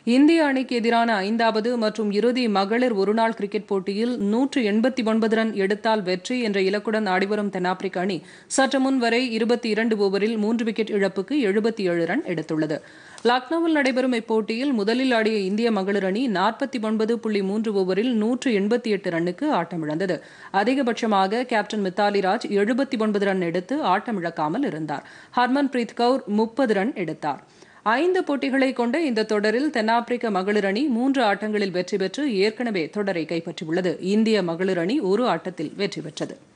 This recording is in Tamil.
இந்திய அணிக்கு எதிரான 5வது மற்றும் இறுதி மகளிர் ஒருநாள் கிரிக்கெட் போட்டியில் 189 ரன் எடுத்தால் வெற்றி என்ற இலக்குடன் ஆடிவரும் தென்னாப்பிரிக்க அணி சற்று முன் வரை 22 ஓவரில் 3 விக்கெட் இழப்புக்கு 77 ரன் எடுத்துள்ளது. லக்னோவில் நடைபெறும் இப்போட்டியில் முதலில் ஆடிய இந்திய மகளிர் அணி 49.3 ஓவரில் 188 ரன்னுக்கு ஆட்டமிழந்தது. அதிகபட்சமாக கேப்டன் மித்தாலி ராஜ் 79 ரன் எடுத்து ஆட்டமிழக்காமல் இருந்தார். ஹர்மன்பிரீத் கவுர் 30 ரன் எடுத்தார். 5 போட்டிகளை கொண்ட இந்த தொடரில் தென்னாப்பிரிக்க மகளிர் அணி 3 ஆட்டங்களில் வெற்றி பெற்று ஏற்கனவே தொடரை கைப்பற்றியுள்ளது. இந்திய மகளிர் அணி ஒரு ஆட்டத்தில் வெற்றி பெற்றது.